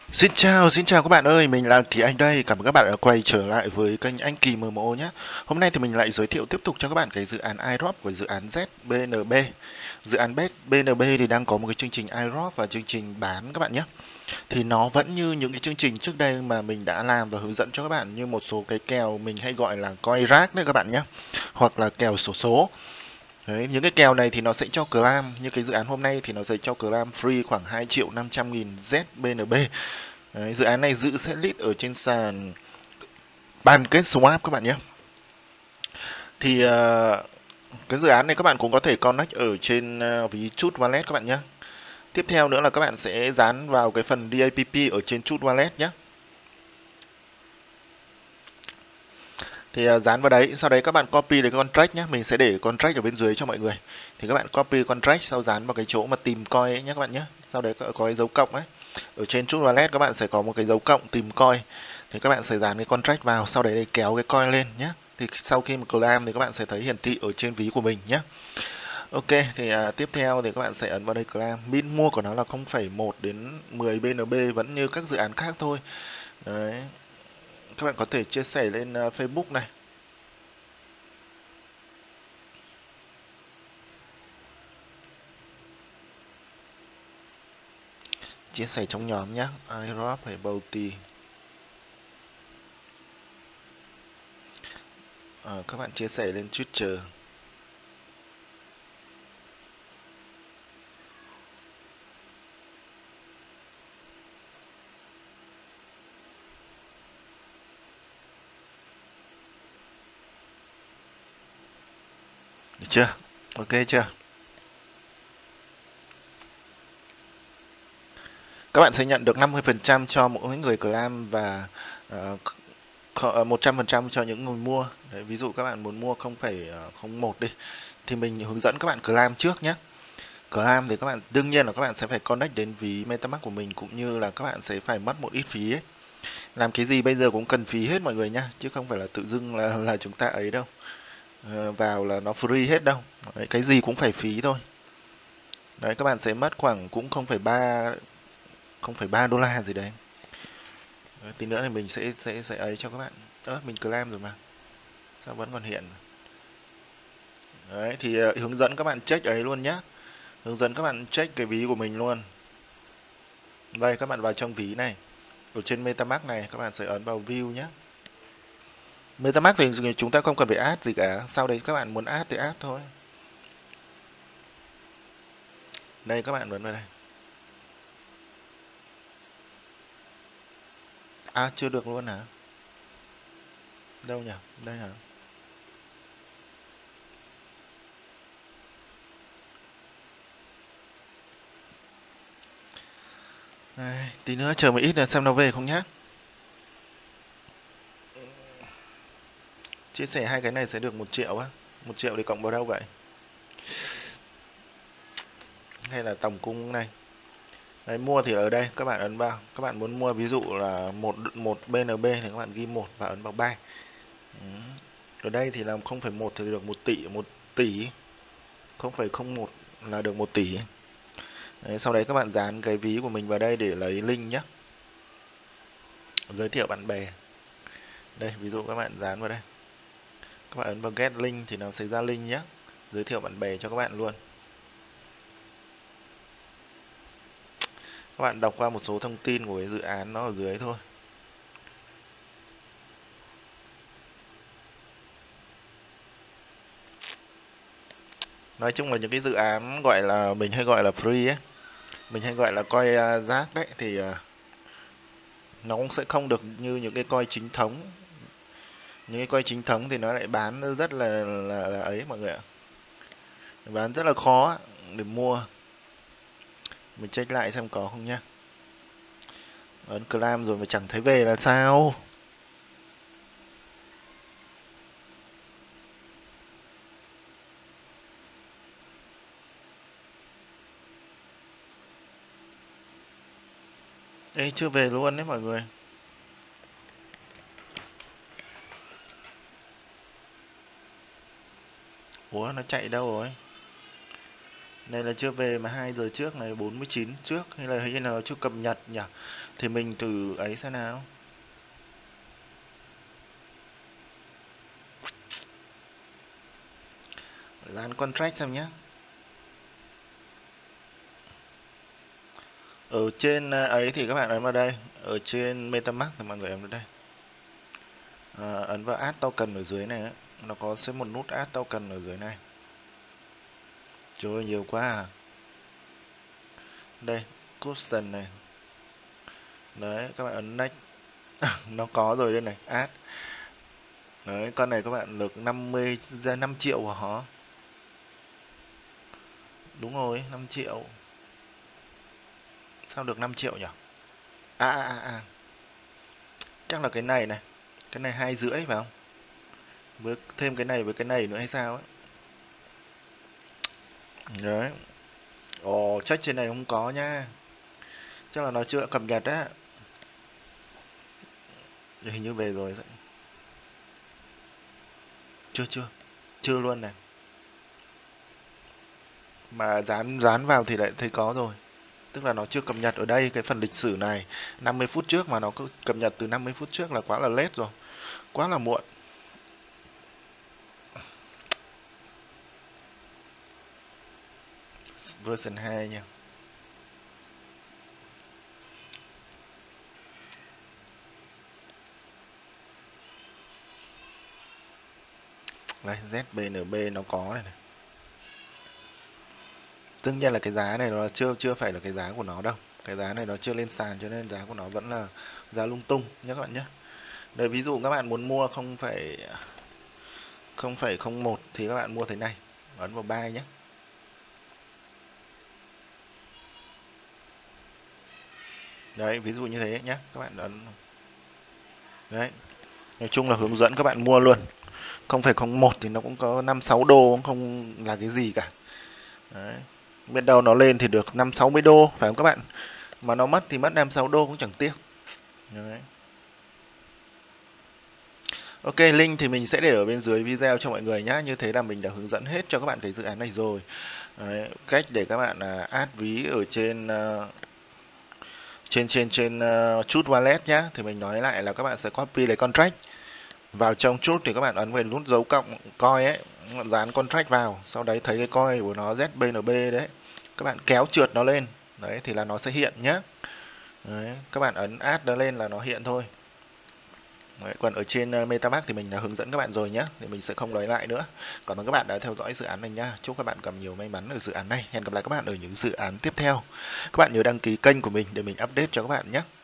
Xin chào các bạn ơi, mình là Kỳ Anh đây. Cảm ơn các bạn đã quay trở lại với kênh Anh Kỳ MMO nhé. Hôm nay thì mình lại giới thiệu tiếp tục cho các bạn cái dự án iDrop của dự án ZBNB. Dự án BNB thì đang có một cái chương trình iDrop và chương trình bán các bạn nhé. Thì nó vẫn như những cái chương trình trước đây mà mình đã làm và hướng dẫn cho các bạn, như một số cái kèo mình hay gọi là coin rác đấy các bạn nhé. Hoặc là kèo xổ số. Đấy, những cái kèo này thì nó sẽ cho clam, như cái dự án hôm nay thì nó sẽ cho clam free khoảng 2.500.000 ZBNB. Đấy, dự án này giữ setlist ở trên sàn Pancake Swap các bạn nhé. Thì cái dự án này các bạn cũng có thể connect ở trên ví Chut Wallet các bạn nhé. Tiếp theo nữa là các bạn sẽ dán vào cái phần DAPP ở trên Chut Wallet nhé. Thì dán vào đấy, sau đấy các bạn copy cái contract nhé. Mình sẽ để contract ở bên dưới cho mọi người. Thì các bạn copy contract, sau dán vào cái chỗ mà tìm coin ấy nhé các bạn nhé. Sau đấy có cái dấu cộng ấy. Ở trên Chut Wallet các bạn sẽ có một cái dấu cộng tìm coin. Thì các bạn sẽ dán cái contract vào, sau đấy để kéo cái coin lên nhé. Thì sau khi mà claim thì các bạn sẽ thấy hiển thị ở trên ví của mình nhé. Ok, thì tiếp theo thì các bạn sẽ ấn vào đây claim. Min mua của nó là 0,1 đến 10 BNB, vẫn như các dự án khác thôi. Đấy. Các bạn có thể chia sẻ lên Facebook này. Chia sẻ trong nhóm nhé. iDrop hay Bounty. Các bạn chia sẻ lên Twitter. Được chưa? Ok chưa? Các bạn sẽ nhận được 50% cho mỗi người claim và 100% cho những người mua. Đấy, ví dụ các bạn muốn mua 0,01 đi thì mình hướng dẫn các bạn claim trước nhé. Claim thì các bạn đương nhiên là các bạn sẽ phải connect đến ví MetaMask của mình, cũng như là các bạn sẽ phải mất một ít phí ấy. Làm cái gì bây giờ cũng cần phí hết mọi người nhá, chứ không phải là tự dưng là chúng ta ấy đâu. Vào là nó free hết đâu. Đấy, cái gì cũng phải phí thôi. Đấy, các bạn sẽ mất khoảng cũng 0,3 đô la gì đấy. Đấy, tí nữa thì mình sẽ ấy cho các bạn. Mình claim rồi mà. Sao vẫn còn hiện? Đấy thì hướng dẫn các bạn check ấy luôn nhá. Hướng dẫn các bạn check cái ví của mình luôn. Đây, các bạn vào trong ví này. Ở trên MetaMask này các bạn sẽ ấn vào view nhé. MetaMask thì chúng ta không cần phải add gì cả. Sau đấy các bạn muốn add thì add thôi. Đây, các bạn ấn vào đây. Chưa được luôn hả? Đâu nhỉ? Đây hả? Đây, tí nữa chờ một ít là xem nó về không nhá. Chia sẻ hai cái này sẽ được 1 triệu á. 1 triệu thì cộng vào đâu vậy? Hay là tổng cung này? Đấy, mua thì ở đây các bạn ấn vào. Các bạn muốn mua ví dụ là một BNB thì các bạn ghi 1 và ấn vào 3. Ở đây thì làm 0,1 thì được 1 tỷ. 0,01 là được 1 tỷ. Đấy, sau đấy các bạn dán cái ví của mình vào đây để lấy link nhé. Giới thiệu bạn bè. Đây, ví dụ các bạn dán vào đây. Các bạn ấn vào get link thì nó sẽ ra link nhé. Giới thiệu bạn bè cho các bạn luôn. Các bạn đọc qua một số thông tin của cái dự án nó ở dưới thôi. Nói chung là những cái dự án gọi là mình hay gọi là free ấy, mình hay gọi là coi rác đấy, thì nó cũng sẽ không được như những cái coi chính thống. Những cái coi chính thống thì nó lại bán rất là ấy mọi người ạ. Bán rất là khó để mua. Mình check lại xem có không nhá. Ấn claim rồi mà chẳng thấy về là sao? Ê, chưa về luôn đấy mọi người. Ủa, nó chạy đâu rồi? Này là chưa về mà 2 giờ trước này, 49 trước, hay là hình như là nó chưa cập nhật nhỉ? Thì mình thử ấy xem nào. Dán contract xem nhé. Ở trên ấy thì các bạn ấn vào đây. Ở trên MetaMask thì mọi người ấn vào đây. Ấn vào Add Token ở dưới này. Nó có sẽ một nút Add Token ở dưới này. Trời ơi, nhiều quá à. Đây, Custom này. Đấy, các bạn ấn Next. Nó có rồi đây này, Add. Đấy, con này các bạn được 50 ra 5 triệu của họ. Đúng rồi, 5 triệu. Sao được 5 triệu nhỉ? À. Chắc là cái này này. Cái này 2,5 phải không? Với thêm cái này với cái này nữa hay sao ấy. Đấy. Ồ, check trên này không có nha. Chắc là nó chưa cập nhật á. Hình như về rồi. Chưa luôn này. Mà dán vào thì lại thấy có rồi. Tức là nó chưa cập nhật ở đây, cái phần lịch sử này 50 phút trước mà nó cứ cập nhật từ 50 phút trước là quá là late rồi. Quá là muộn. Version 2 nha. Đây, ZBNB nó có này này. Tất nhiên là cái giá này nó chưa phải là cái giá của nó đâu. Cái giá này nó chưa lên sàn cho nên giá của nó vẫn là giá lung tung nhé các bạn nhé. Đây, ví dụ các bạn muốn mua 0,01 thì các bạn mua thế này. Ấn vào buy nhé. Đấy, ví dụ như thế nhé. Các bạn ấn. Đấy. Nói chung là hướng dẫn các bạn mua luôn. 0,01 thì nó cũng có 5-6 đô, không là cái gì cả. Đấy. Biết đâu nó lên thì được 5-60 đô, phải không các bạn? Mà nó mất thì mất 5-6 đô cũng chẳng tiếc. Đấy. Ok, link thì mình sẽ để ở bên dưới video cho mọi người nhé. Như thế là mình đã hướng dẫn hết cho các bạn cái dự án này rồi. Đấy. Cách để các bạn add ví ở trên Trust Wallet nhé. Thì mình nói lại là các bạn sẽ copy lấy contract. Vào trong Trust thì các bạn ấn vào nút dấu cộng coin ấy, dán contract vào, sau đấy thấy cái coin của nó ZBNB đấy, các bạn kéo trượt nó lên, đấy thì là nó sẽ hiện nhé. Đấy, các bạn ấn add nó lên là nó hiện thôi. Đấy, còn ở trên MetaMask thì mình đã hướng dẫn các bạn rồi nhé, thì mình sẽ không nói lại nữa. Cảm ơn các bạn đã theo dõi dự án này nha. Chúc các bạn gặp nhiều may mắn ở dự án này. Hẹn gặp lại các bạn ở những dự án tiếp theo. Các bạn nhớ đăng ký kênh của mình để mình update cho các bạn nhé.